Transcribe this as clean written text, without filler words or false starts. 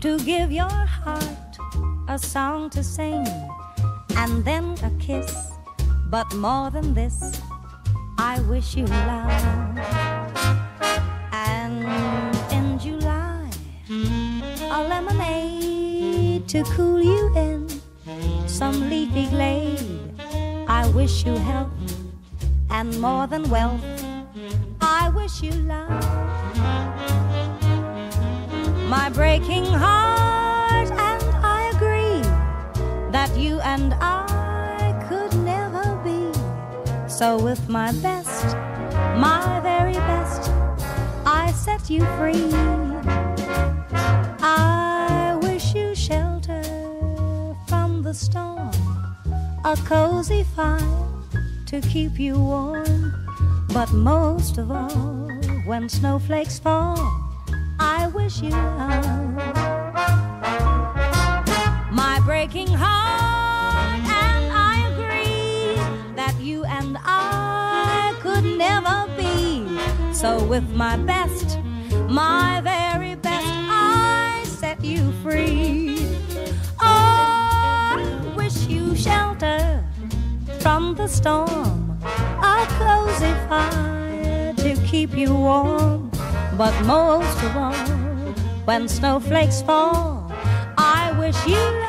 to give your heart a song to sing, and then a kiss. But more than this, I wish you love. And in July, a lemonade to cool you in some leafy glade. I wish you health and more than wealth. I wish you love. My breaking heart and I agree that you and I could never be. So with my best, my very best, I set you free. I wish you shelter from the storm, a cozy fire to keep you warm. But most of all, when snowflakes fall, I wish you love. My breaking heart and I agree that you and I could never be. So with my best, my very best, I set you free. Oh, I wish you shelter from the storm, a cozy fire to keep you warm. But most of all, when snowflakes fall, I wish you